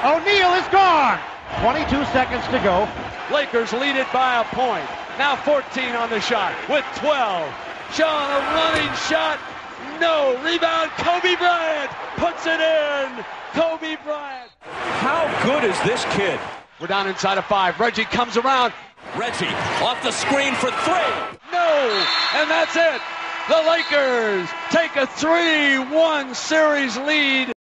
O'Neal is gone. 22 seconds to go. Lakers lead it by a point. Now 14 on the shot with 12. Sean, a running shot. No. Rebound. Kobe Bryant puts it in. Kobe Bryant. How good is this kid? We're down inside of 5. Reggie comes around. Reggie off the screen for 3. No. And that's it. The Lakers take a 3-1 series lead.